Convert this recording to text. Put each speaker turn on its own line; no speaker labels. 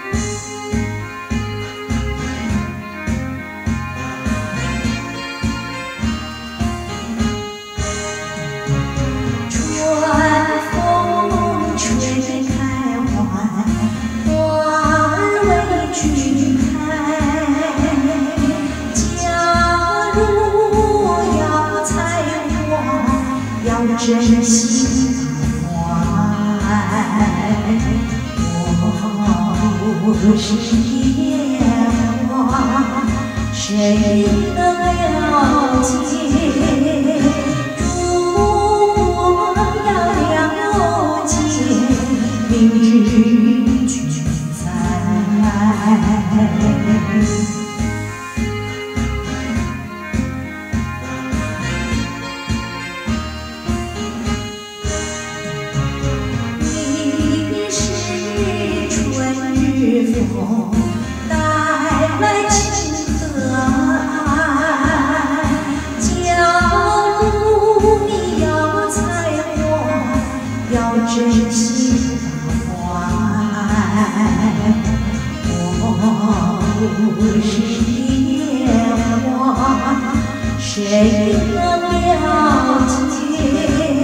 真心怀，我不是野花，谁能了解？如果要了解，明日君在。风带来情和爱，假如你要采花，要真心怀。我不是野花，谁能了解？